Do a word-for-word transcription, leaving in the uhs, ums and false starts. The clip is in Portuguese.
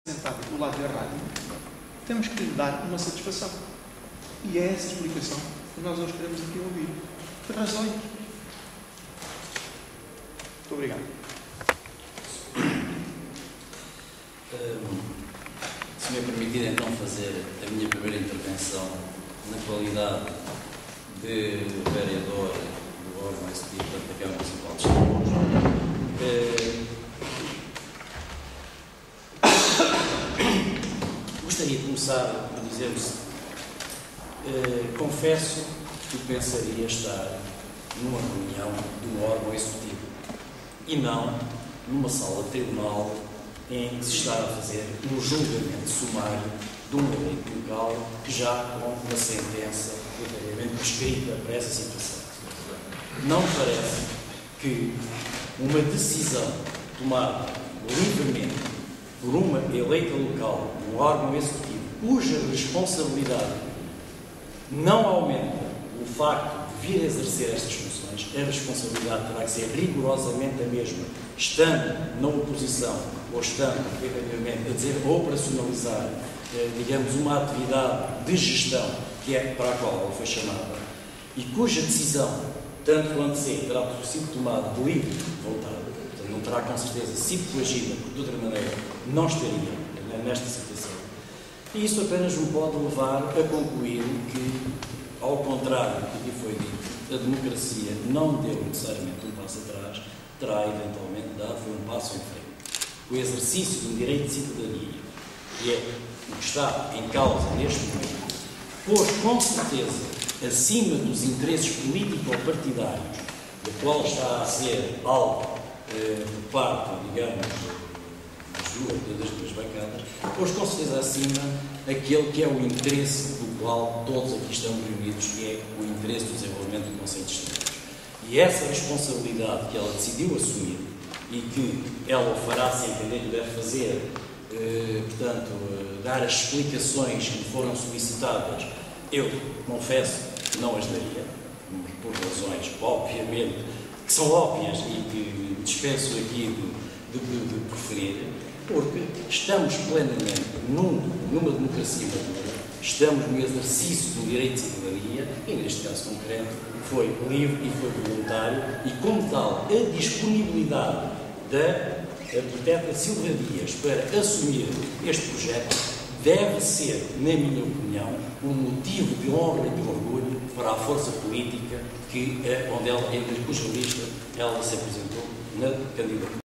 sentado do lado da rádio, temos que lhe dar uma satisfação. E é essa explicação que nós hoje queremos aqui ouvir. Por razões. Muito obrigado. Um, se me é permitido então fazer a minha primeira intervenção na qualidade de vereador do órgão executivo da Câmara Municipal de Estremoz, uh, gostaria de começar por dizer-vos, uh, confesso que pensaria estar numa reunião de um órgão executivo e não numa sala de tribunal em que se está a fazer um julgamento sumário de um eleito local que já com uma sentença previamente prescrita para essa situação. Não parece que uma decisão tomada livremente por uma eleita local, um órgão executivo, cuja responsabilidade não aumenta o facto de vir a exercer estas funções, a responsabilidade terá que ser rigorosamente a mesma, estando na oposição ou estando, efetivamente, a dizer, a operacionalizar, eh, digamos, uma atividade de gestão que é para a qual ela foi chamada e cuja decisão, tanto quanto sei, terá sido tomada de livre vontade, portanto, não terá com certeza sido coagida, porque de outra maneira não estaria né, nesta situação. E isso apenas me pode levar a concluir que, ao contrário do que foi dito, a democracia não deu necessariamente um passo atrás, terá eventualmente dado um passo em frente. O exercício de um direito de cidadania, que é o que está em causa neste momento, pôs com certeza acima dos interesses político-partidários, do qual está a ser alvo eh, por parte, digamos, das duas, das duas bancadas, pôs com certeza acima aquele que é o interesse do qual todos aqui estamos reunidos, que é o interesse do desenvolvimento do Conselho de Estremoz. E essa responsabilidade que ela decidiu assumir e que ela o fará se entender que deve fazer, eh, portanto, eh, dar as explicações que lhe foram solicitadas, eu confesso que não as daria, por razões, obviamente, que são óbvias e que dispenso aqui de, de, de preferir, porque estamos plenamente num, numa democracia madura, estamos no exercício do direito de cidadania e, neste caso concreto, foi livre e foi voluntário e, como tal, a disponibilidade da arquiteta Silvia Dias para assumir este projeto deve ser, na minha opinião, um motivo de honra e de orgulho para a força política que, onde ela, entre cuja lista ela se apresentou na candidatura.